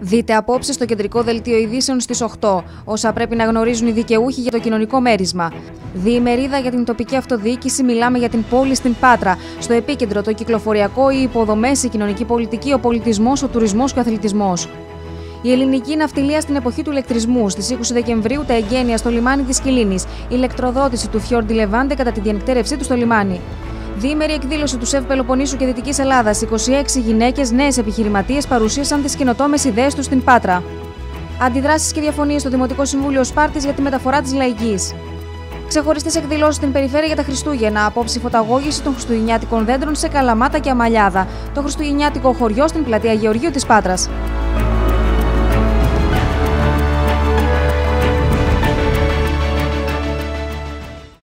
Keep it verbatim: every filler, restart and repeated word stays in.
Δείτε απόψε στο κεντρικό δελτίο ειδήσεων στις οκτώ. Όσα πρέπει να γνωρίζουν οι δικαιούχοι για το κοινωνικό μέρισμα. Διημερίδα για την τοπική αυτοδιοίκηση, μιλάμε για την πόλη στην Πάτρα. Στο επίκεντρο το κυκλοφοριακό, οι υποδομές, η κοινωνική πολιτική, ο πολιτισμός, ο τουρισμός και ο αθλητισμός. Η ελληνική ναυτιλία στην εποχή του ηλεκτρισμού. Στις είκοσι Δεκεμβρίου τα εγγένεια στο λιμάνι της Κιλίνης. Η ηλεκτροδότηση του Φιόρντι Λεβάντε κατά τη διανυκτέρευσή του στο λιμάνι. Διήμερη εκδήλωση του ΣΕΒ Πελοποννήσου και Δυτικής Ελλάδας. είκοσι έξι γυναίκες, νέες επιχειρηματίες, παρουσίασαν τις καινοτόμες ιδέες τους στην Πάτρα. Αντιδράσεις και διαφωνίες στο Δημοτικό Συμβούλιο Σπάρτης για τη μεταφορά της λαϊκής. Ξεχωριστές εκδηλώσεις στην περιφέρεια για τα Χριστούγεννα. Απόψη φωταγώγηση των χριστουγεννιάτικων δέντρων σε Καλαμάτα και Αμαλιάδα. Το χριστουγεννιάτικο χωριό στην πλατεία Γεωργίου της Πάτρας.